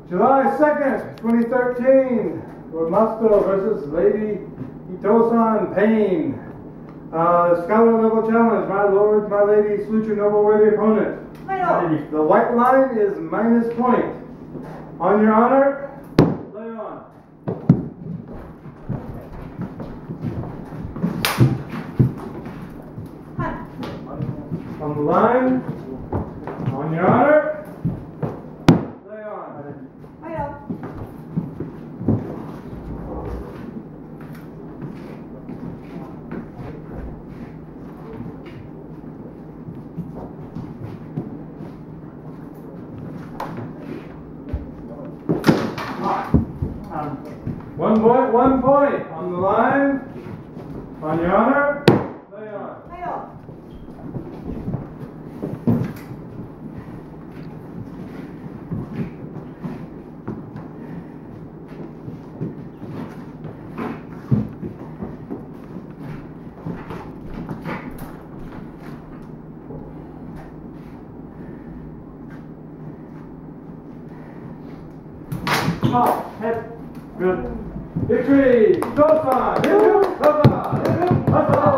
July 2nd, 2013, Lord Masato versus Lady Itosan Payne. Scholar level challenge. My lord, my lady, salute your noble worthy opponent. The white line is minus point. On your honor, lay on. On the line, on your honor, lay on. One point. On the line, on your honor, lay on. Head. Good. Victory! Itosan!